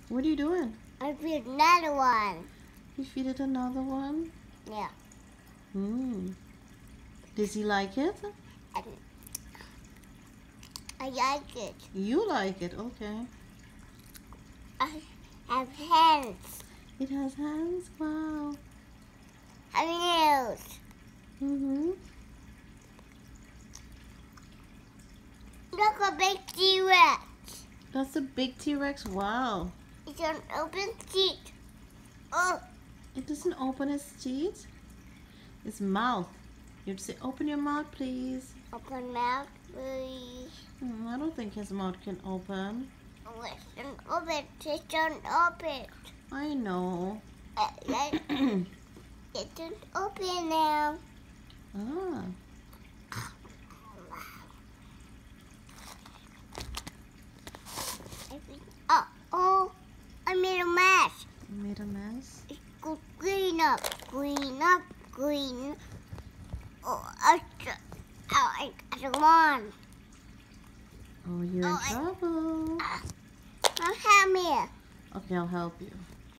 What are you doing? I feed another one. You feed it another one? Yeah. Does he like it? And I like it. You like it, okay. I have hands. It has hands? Wow. Have nails. Look, a big T-Rex. That's a big T-Rex? Wow. It's an open teeth. Oh. It doesn't open its teeth? Its mouth. You have to say, open your mouth, please. Open mouth, please. I don't think his mouth can open. Listen, open. It don't open. I know. It don't open now. Ah. Oh, I made a mess. You made a mess? It's go clean up, clean up, clean. Oh, I don't want. Oh, you're in trouble. Now help me. Okay, I'll help you.